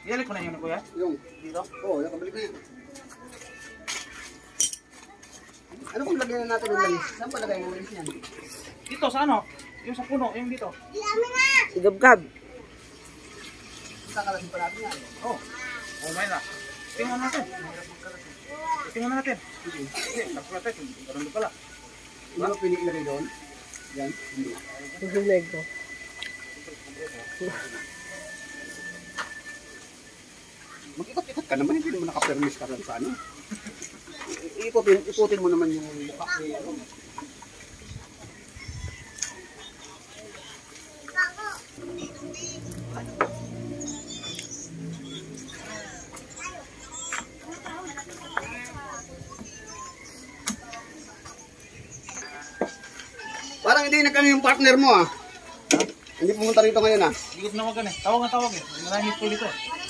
Ialik ko na yun, kuya? Yung. Dito? Oo, nakabalik na yun. Ano kung lagyan na natin ng langis? Saan pa lagay ng langis yan? Dito, sa ano? Yung sa puno, yung dito. Si Gabgab. Kakalasin pa natin yan. Oh. Oh, may na. Tingnan natin. Tingnan natin. Sige, tapos natin. Parang pala. Hindi mo pinilagay doon? Yan? Hindi. Yung leg ko. Mag-ikot-ikot ka naman, hindi naman nakapermis ka lang sa ano. Ikutin mo naman yung mukha. Parang hindi nagkano yung partner mo ah. Hindi pumunta rito ngayon ah. Hindi ko tinawagan eh. Tawag eh. Maraming hit ko dito.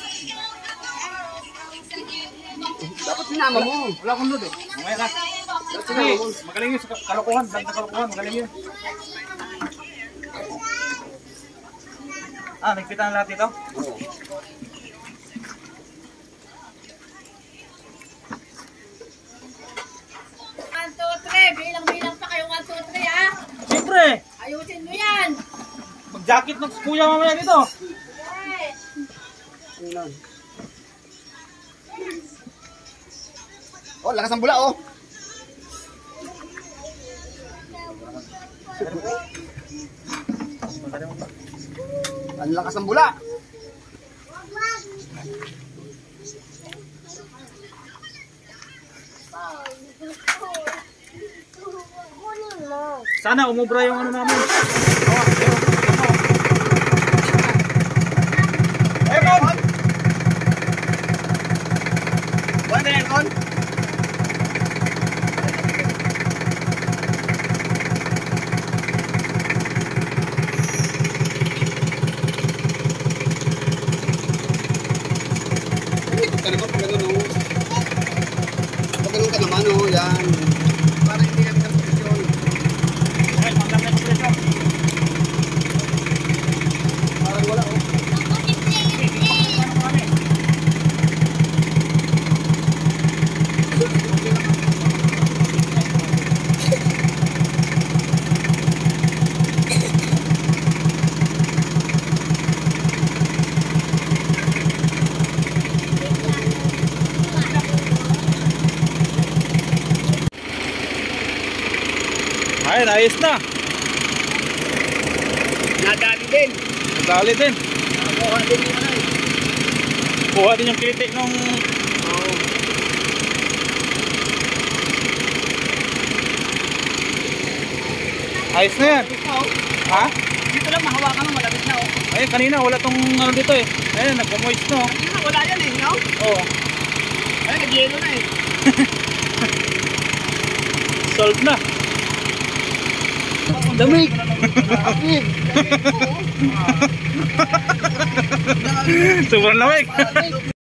Dapat sinama mo. Wala akong load eh. Mamaya na. Sige, magaling yun sa kalokohan. Dahil sa kalokohan, magaling yun. Ah, nagpita na lahat dito? Oo. Bilang-bilang pa kayo 1, 2, 3 ha. Siyempre! Ayusin mo yan. Mag-jacket ng kuya mamaya dito. Yes. Ayun. Oh, lakas ng bula oh. Ang lakas ng bula. Sana umubra yung ano namin. Aircon! Wala na aircon? Ikot ka naman pag gano'n oh. Pag gano'n ka naman oh, yan. Para hindi kami ng posisyon. Okay, magandang na presyo. Parang wala oh. Ayun, ayos na. Nadali din. Dali din. Nakuha din yung ano eh. Kuha din yung kritik nung... Ayos na yan. Ha? Dito lang mahawakan mo, malapit na oh. Ayun, kanina wala tong ano dito eh. Ayun, nagpa-moist no. Kanina wala yan eh, no? Oo. Ay, nag-yelo na eh. Solved na. Damig! Akib! Sobrang lamig.